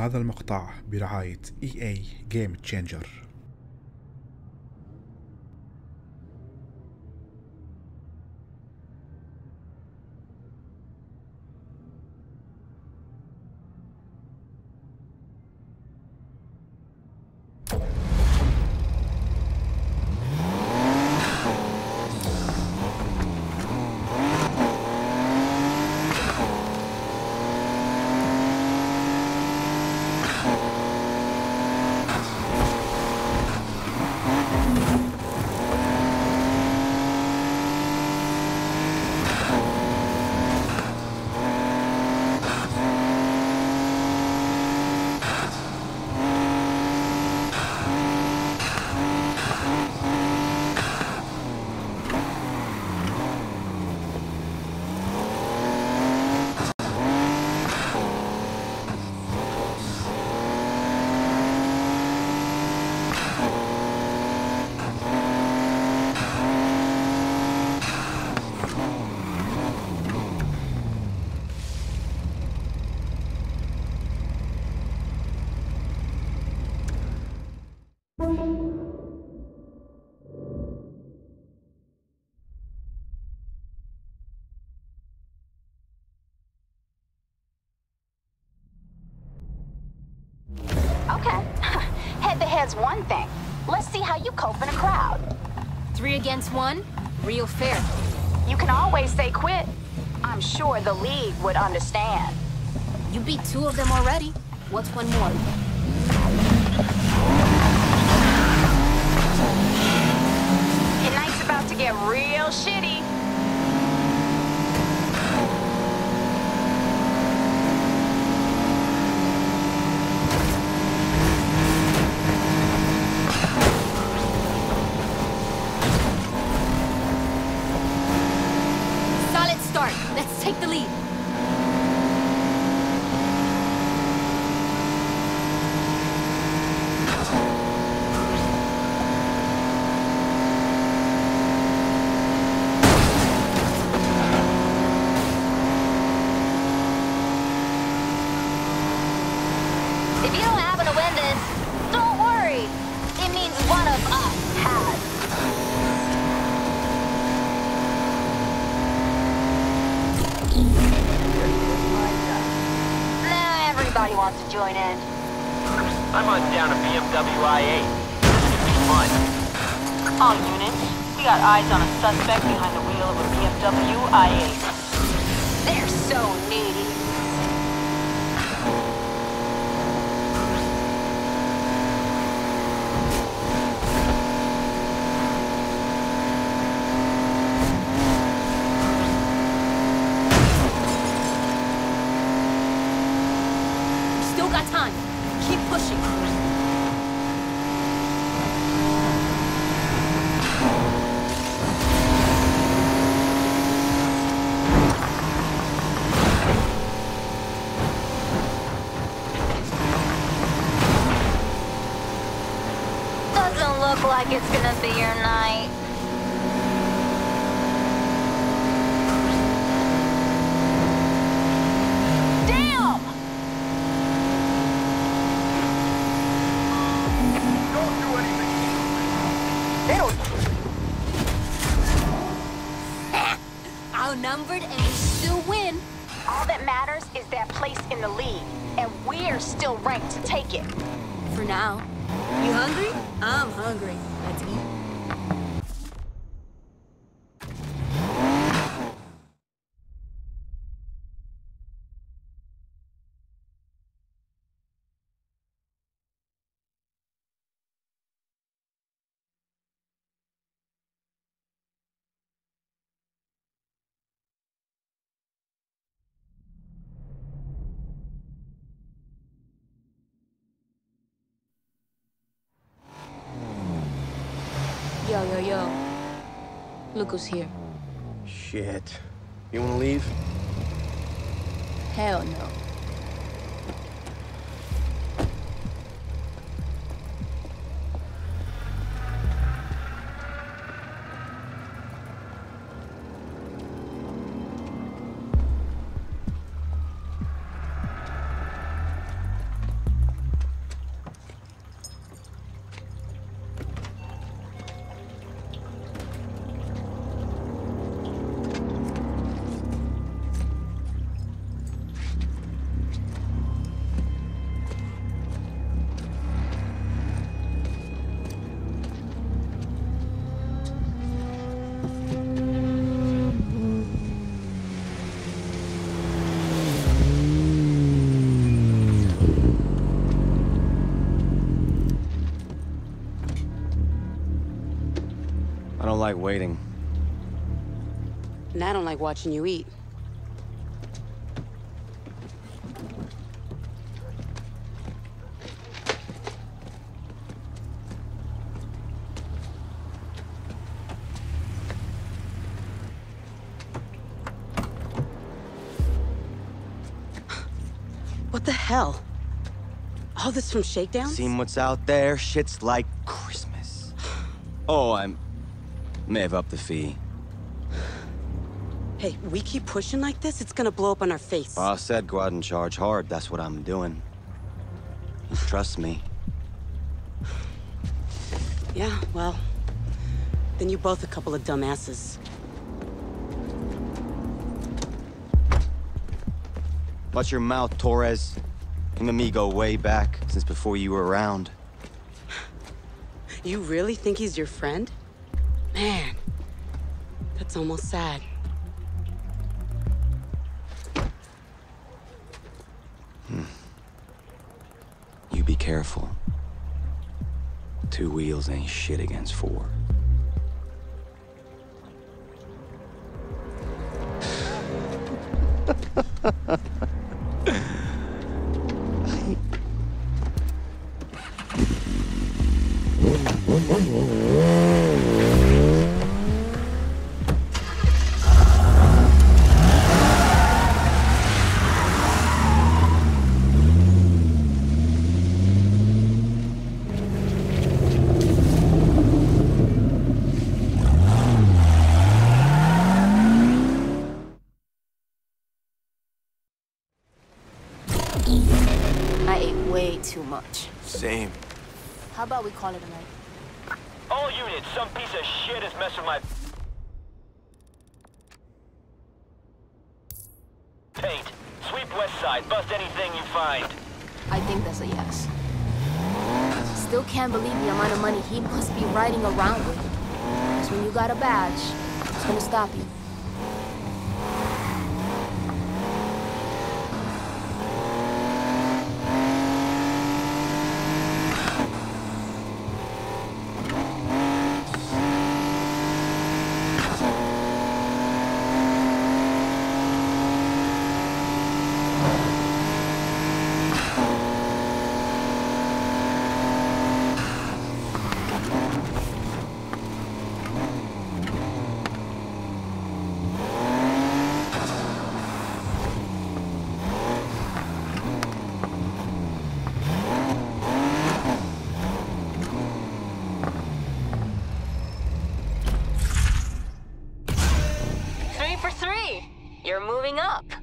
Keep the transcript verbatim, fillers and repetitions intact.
هذا المقطع برعاية إي إيه Game Changer. Okay. Head-to-head's one thing. Let's see how you cope in a crowd. Three against one? Real fair. You can always say quit. I'm sure the League would understand. You beat two of them already. What's one more? Your night's about to get real shitty. Let's take the lead. If you don't happen to win this, don't worry. It means one of us has. Now everybody wants to join in. I'm on down to B M W I eight. This is fun. All units, we got eyes on a suspect behind the wheel of a B M W I eight. They're so needy. Got time. Keep pushing. Doesn't look like it's gonna be your night. Outnumbered and we still win. All that matters is that place in the league, and we're still ranked to take it. For now. You hungry? I'm hungry. Let's eat. Yo, yo, yo. Look who's here. Shit. You wanna leave? Hell no. like waiting. And I don't like watching you eat. What the hell? All this from Shakedowns? Seen what's out there? Shit's like Christmas. Oh, I may have upped the fee. Hey, we keep pushing like this, it's gonna blow up on our face. Boss said go out and charge hard. That's what I'm doing. You trust me. Yeah, well, then you both a couple of dumbasses. Watch your mouth, Torres. Him and me go way back, since before you were around. You really think he's your friend? Man, that's almost sad. Hmm. You be careful. Two wheels ain't shit against four. I ate way too much. Same. How about we call it a night? All units, some piece of shit is messing with my paint. Sweep west side, bust anything you find. I think that's a yes. Still can't believe the amount of money he must be riding around with. Because when you got a badge, it's gonna stop you. You're moving up.